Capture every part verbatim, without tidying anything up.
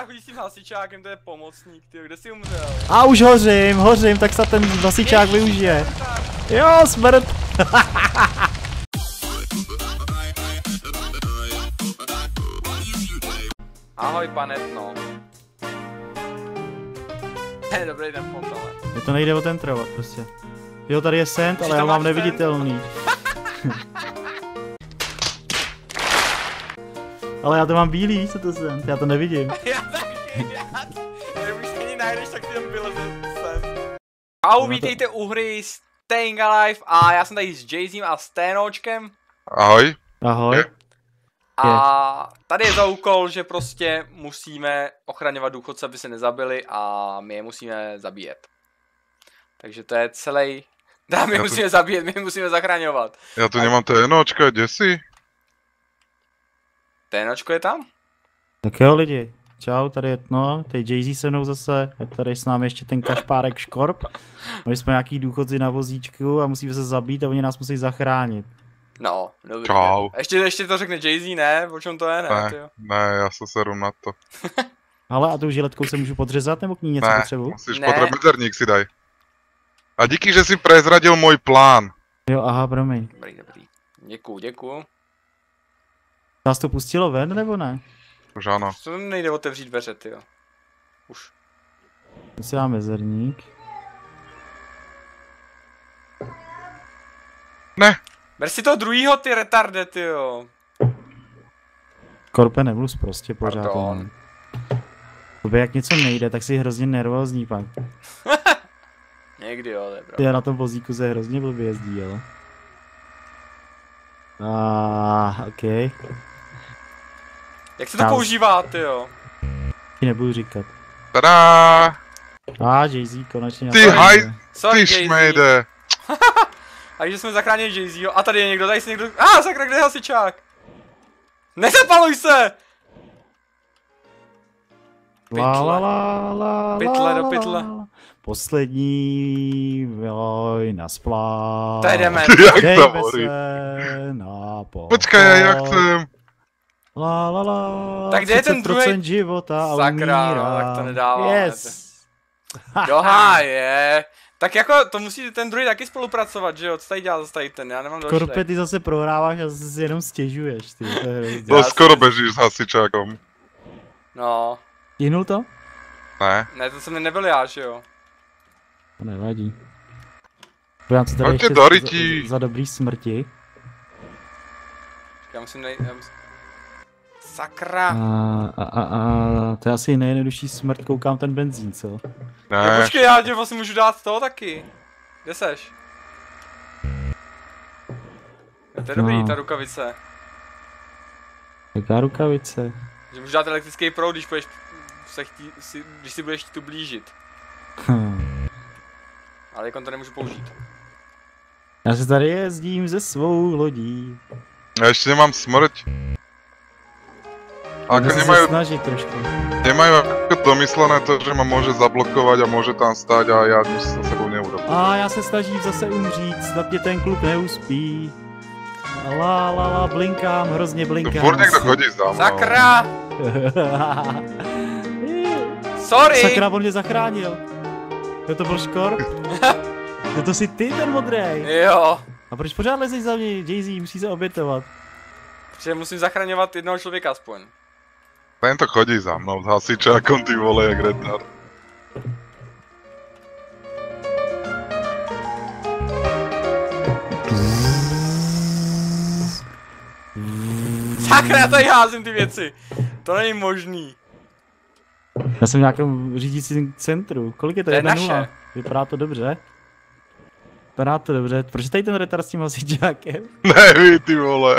retard chodí s tím hasičákem, to je pomocník, ty, kde jsi umřel? A už hořím, hořím, tak se ten hasičák využije. Jo, smrt. Ahoj, panetno. Dobrý den, fond, ale. Mně to nejde otentrovat prostě. Jo, tady je send, ale já mám neviditelný. Ale já to mám bílý, co to send, já to nevidím. Já taky, já Když už ani najdeš, tak ty tam vyleze sem. Ahoj, vítejte u hry Staying Alive a já jsem tady s Jayzem a Sténočkem. Ahoj. Ahoj. A tady je za úkol, že prostě musíme ochraňovat důchodce, aby se nezabili a my je musíme zabíjet. Takže to je celý. Dá, my Já musíme to... zabíjet, my je musíme zachraňovat. Já tu a... nemám ténočka, kde jsi? Ténočko je tam? Tak jo lidi, čau, tady je no, tady Jayzy se mnou zase, je tady s námi ještě ten kašpárek Škorp. My jsme nějaký důchodci na vozíčku a musíme se zabít a oni nás musí zachránit. No, dobrý. Čau. Ještě, ještě to řekne Jayzy, ne? O čem to je, ne? Ne, Tyjo? ne, já se seru na to. Ale a tou žiletkou se můžu podřezat nebo k ní něco ne, potřebuji? musíš ne. potřebovat mederník si daj. A díky, že jsi prezradil můj plán. Jo, aha, promiň. Dobrý, dobrý. Děkuju, děkuju. Nás to pustilo ven nebo ne? Už ano. To nejde otevřít dveře, tyjo. Už. To si dám mezerník. Ne. Ber si toho druhýho, ty retarde, tyjo. Korpe, nemluv prostě pořád. Pardon. Tobě jak něco nejde, tak jsi hrozně nervózní pak. Někdy jo, to je Ty na tom vozíku se hrozně blbě jezdí, ale. Ah, ok. Jak se to Já- používá, tyjo? Ti nebudu říkat. Tada! A ah, Jayzy konečně Ty napadl. haj- Sorry, Ty Jayzy. šmejde. Takže jsme zachránili Jayzyho. A tady je někdo, tady se někdo. A ah, sakra, kde je hasičák? Nezapaluj se! La la la la Pytle do la, pytle. la. Poslední vojna splá. To jdeme. Jak to Dejme horí. se na pochod. Počkej, jak jsem. La la la. Tak kde je ten třicet procent druhej? života a Sakra, umírá. no, tak to nedává. Yes. Do háje. Tak jako, to musí ten druhý taky spolupracovat, že jo? Co tady dělá zase tady ten? Já nemám další. Korpe, ty zase prohráváš a zase si jenom stěžuješ, ty. To je hrozně. To Já skoro si- bežíš s hasičákom. No, Stihnul to? Ne. ne, to jsem nebyl já, že jo? To nevadí. Podívám, co tady Pojďte ještě do za, rytí. za, za dobrý smrti. Já musím najít, já musím... Sakra. A, a, a, a to je asi nejjednodušší smrt, koukám ten benzín, co? Jo, Ne. počkej, já tě vlastně můžu dát toho taky. Kde seš? To je dobrý, No. ta rukavice. Jaká rukavice? Že můžu dát elektrický proud, když budeš se chtít, si, když si budeš tu blížit. Hm. Ale jako to nemůžu použít. Já se tady jezdím ze svou lodí. Já ještě nemám smrť. A Můžu jako se nemajú, snažit trošku. nemajú ako domyslené to, že ma môže zablokovať a môže tam stáť a ja nič sa sebou neurobím. A já se snažím zase umřít, snad mě ten kluk neuspí. La la la, blinkám, hrozně Tu blinkám. furt niekto chodí za mnou. Sakra! Sorry! Sakra, on mě zachránil. Jo, to byl Škorp? Jo, to jsi ty, ten modrej. Jo, A proč pořád lezeš za mě? Jayzy, musí se obětovat. protože musím zachraňovat jednoho člověka aspoň. Tento chodí za mnou s hasičákom, ty vole, jak retard. Sakra, já tady házím ty věci. To není možný. Já jsem v nějakém řídícím centru. Kolik je to? To je Jedna naše. nula. Vypadá to dobře. Vypadá to dobře. Proč je tady ten retard s tím hasičákem? Neví, ty vole.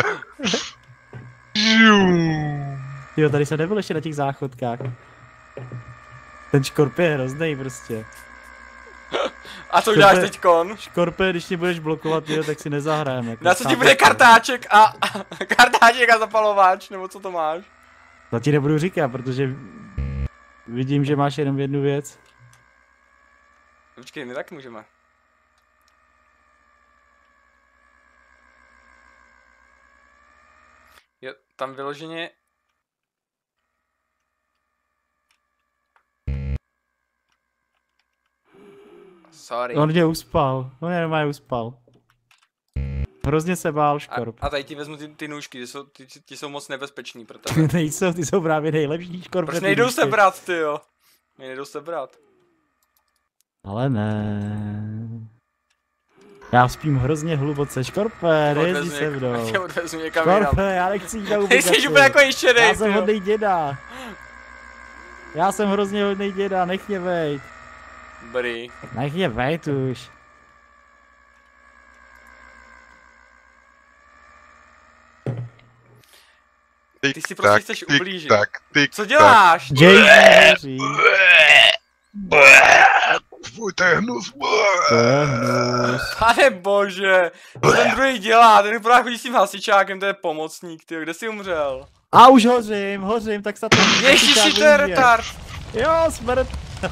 Žiu. Jo, tady jsem nebyl ještě na těch záchodkách. Ten Škorp je hroznej prostě. A co To uděláš je- teďkon? Škorpe, když mě budeš blokovat, jo, tak si nezahrajeme. Jako Na co ti chápu. bude kartáček a... kartáček a zapalováč, nebo co to máš? To ti nebudu říkat, protože vidím, že máš jenom jednu věc. Počkej, my taky můžeme. Jo, tam vyloženě... Sorry. On mě uspal, on mě normálně uspal. Hrozně se bál, A, Škorp. a tady ti vezmu ty, ty nůžky, ty jsou, ty, ty jsou moc nebezpečný pro tebe. Nejsou, ty jsou právě nejlepší, Škorp. Proč nejdou se brát, ty jo? Nejdou se brát. Ale ne. Já spím hrozně hluboce, Škorpe, nejezdí se mnou. Já odvezu někam jinam. Škorpe, já nechci jít na Ty ubikaci. jsi úplně jako ještědej, Já ty jsem jo. hodnej děda. Já jsem hrozně hodnej děda, nech mě vejt. Dobrý. Nech mě vejt už. Ty si prostě chceš ublížit. Tak, tik, Co děláš? Jay Fuj, to je hnus. To je hnus. Pane bože, co ten druhý dělá, ten právě chodí s tím hasičákem, to je pomocník, ty, kde jsi umřel? A už hořím, hořím, tak se tam... Ježiši, to je retard! Jo, smrt.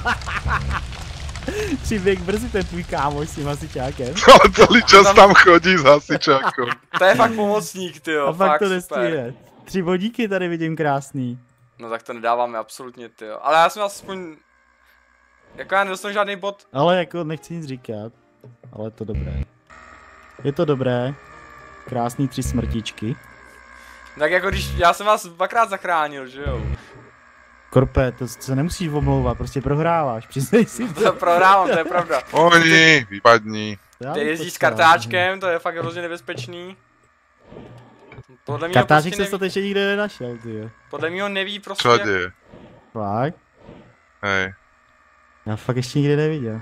Přiběh brzy ten tvůj kámoš s tím hasičákem. Ale celý čas tam chodí s hasičákem. To je fakt pomocník, ty jo, A pak fakt to super. nestíne. Tři bodíky tady vidím krásný. No tak to nedáváme absolutně, ty jo. Ale já jsem aspoň... Jako já nedostanu žádný bod. Ale jako nechci nic říkat. Ale je to dobré. Je to dobré. Krásný tři smrtičky. Tak jako když já jsem vás dvakrát zachránil, že jo. Korpe, to se nemusíš omlouvat, prostě prohráváš, přiznej si to. To prohrávám, to je pravda. Oni, vypadní. Já Ty to jezdíš s stávám. kartáčkem, to je fakt hrozně nebezpečný. Podle mě Kartáček prostě se snad neví, ještě nikde nenašel, ty. podle mě neví prostě. Čo děje? Fakt? Hej. Já fakt ještě nikdy neviděl.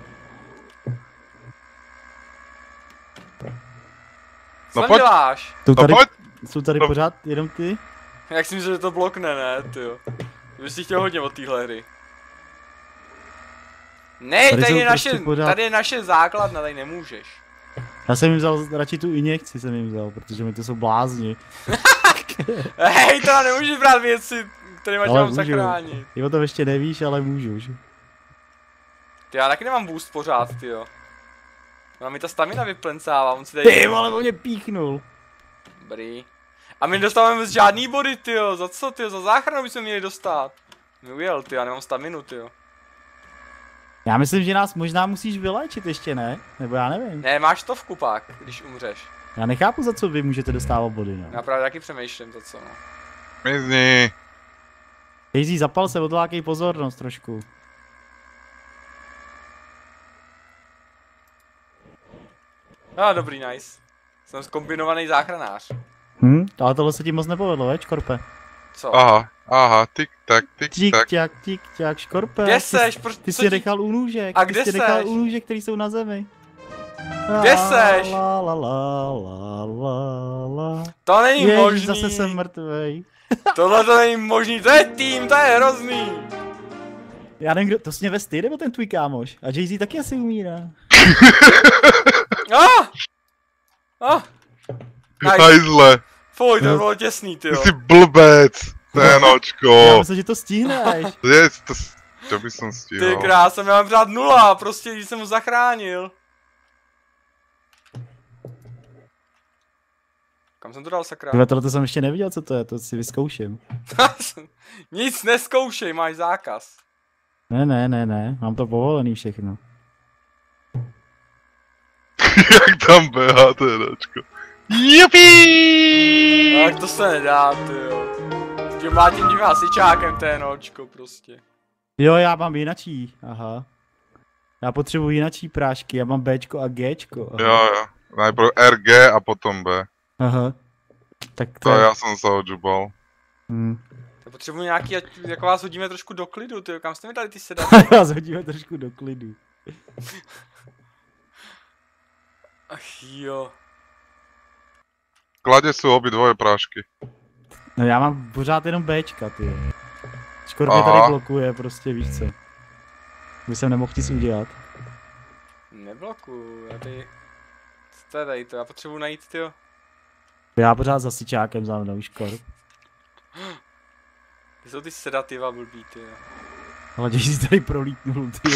Co No tam pojď. děláš? Jsou No tady, pojď, jsou tady no. pořád jenom ty? Jak si myslel, že to blokne, ne, ty jo. Ty bys si chtěl hodně od téhle hry. Ne, Tady tady, jsou je naše, prostě pořád- tady je naše základna, tady nemůžeš. Já jsem jim vzal radši tu injekci, jsem jim vzal, protože mi to jsou blázni. Hej, to nemůžeš brát věci, které máš Ale mám můžu. zachránit. Ty o tom ještě nevíš, ale můžu, že? Ty, já taky nemám boost pořád, ty jo. No, mi ta stamina vyplencává, on si tady... Ty vole, on mě píchnul. Dobrý. A my nedostáváme vůbec žádný body, ty jo. Za co, ty jo? Za záchranu bychom měli dostat. Mi ujel, ty, já nemám staminu, ty jo. Já myslím, že nás možná musíš vyléčit ještě, ne? Nebo já nevím. Ne, máš stovku pak, když umřeš. Já nechápu, za co vy můžete dostávat body, no. Já právě taky přemýšlím, za co, no. mizni. Daisy, zapal se, odlákej pozornost trošku. Ah, dobrý, nice. Jsem zkombinovaný záchranář. Hm, ale tohle se ti moc nepovedlo, veď, Škorpe? Co? Aha, aha, tik tak, tik Tik, tak. ťak, tik, ťak, Škorpe. Kde ty- seš? Proč, Ty co jsi ti- nechal u nůžek. A ty kde jsi nechal seš? u nůžek, který jsou na zemi. Kde seš? La, la, la, la, la, la. To není Ježiš, možný. zase jsem mrtvej. Tohle to není možný, to je tým, to je hrozný. Já nevím, kdo, to jsi mě vez ty, nebo ten tvůj kámoš? A Jay-Z taky asi umírá. Ah! Ah! Nice. Hajzle, Fuj, to No. bylo těsný, ty ty jo. jsi blbec. Já Ténočko. myslím, že to stihneš. Je, to, to by jsem Ty stihl. krása, já mám pořád nula, prostě když jsem ho zachránil. Kam jsem to dal, sakra? Tyhle, tohle jsem ještě neviděl, co to je, to si vyzkouším. Nic neskoušej, máš zákaz. Ne, ne, ne, ne, mám to povolený všechno. Jak tam běhá ténočko. Jupi! Tak to se nedá, ty jo. Tím mlátím tím hasičákem, to je nočko prostě. Jo, já mám jinačí, aha. Já potřebuji jinačí prášky, já mám Bčko a Gčko. Aha. Jo, jo. Najprv R G a potom B. Aha. Tak to, To já jsem se odžubal. Hmm. Já potřebuji nějaký, ať jako vás hodíme trošku do klidu, ty jo. Kam jste mi dali ty sedat? Vás hodíme trošku do klidu. Ach jo. V kladě jsou obě dvoje prášky. No já mám pořád jenom Bčka, ty. Škorpě Aha. tady blokuje, prostě víš co. By jsem nemohl nic udělat. Neblokuju, já tady... Co to je tady to? Já potřebuji najít, ty jo. Já pořád za sičákem za mnou, Škorp. Ty jsou ty sedativa blbý, ty jo. Ale když jsi tady prolítnul, ty.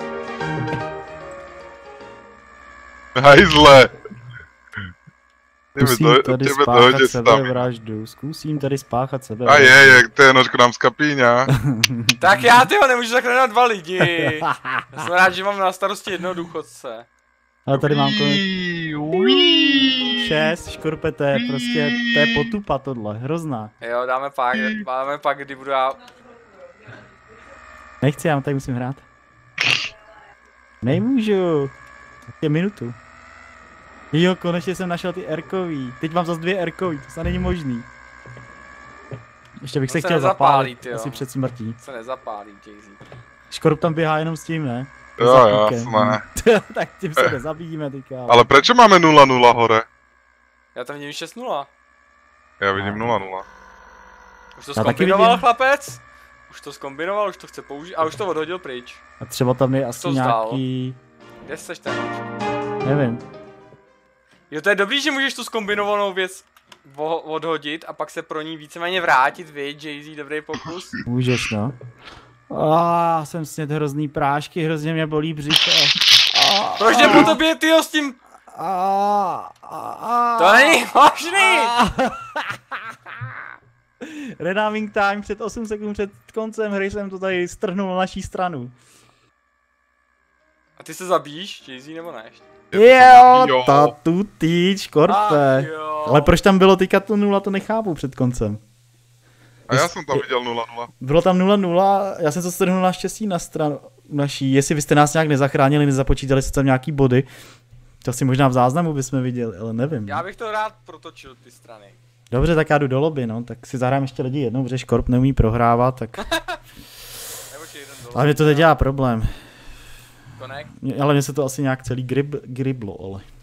Hajzle! Zkusím doj- tady tebe spáchat dojde stamina. sebevraždu. Zkusím tady spáchat A sebevraždu. je, je, to je nožko nám skapíňa. Tak já tyho nemůžu zachraňovat dva lidi. Já jsem rád, že mám na starosti jednoho důchodce. Ale tady mám konec. Uí, uí. Šest, škorpete, prostě, to je potupa tohle, hrozná. Jo, dáme pak, dáme pak, kdy budu já... Nechci, já tady musím hrát. Nemůžu. Je minutu. Jo, konečně jsem našel ty erkový. Teď mám zase dvě erkový, to se není možný. Ještě bych On se se chtěl nezapálí, zapálit, tyjo. asi před smrtí. Se nezapálí, Jay-Z. Škorp tam běhá jenom s tím, ne? Jo, Za jo, píkem. jasné. Tak tím se nezabíjíme teďka. Ale prečo máme nula nula hore? Já tam vidím šest nula. Já vidím nula nula. Už to Já taky zkombinoval, vidím. chlapec? Už to zkombinoval, už to chce použít a už to odhodil pryč. A třeba tam je asi to vzdal. nějaký... Kde seš ten? Nevím. Jo, to je dobrý, že můžeš tu zkombinovanou věc vo- odhodit a pak se pro ní víceméně vrátit, viď, Jay-Z, dobrý pokus. Můžeš, no. A jsem sněd hrozný prášky, hrozně mě bolí břicho. A, Proč jde po tobě, tyjo, s tím? a, a, a, To není možný! Renaming time před osm sekund před koncem hry jsem to tady strhnul na naší stranu. A ty se zabíjíš, Jay-Z, nebo ne? ještě? Jo, Jo. tatu ty, škorpe. Ach, jo. Ale proč tam bylo teďka to nula, to nechápu před koncem. A já jsem tam viděl nula nula. Bylo tam nula nula, já jsem to strhnul naštěstí na stranu naší. Jestli byste nás nějak nezachránili, nezapočítali jste tam nějaký body, to asi možná v záznamu bychom viděli, ale nevím. Já bych to rád protočil, ty strany. Dobře, tak já jdu do lobby, no, tak si zahrám ještě lidi jednou, protože Škorp neumí prohrávat, tak... Nebo či jeden dolů. Ale mě to teď dělá problém. Connect. Ale mně se to asi nějak celý grib, griblo, ale...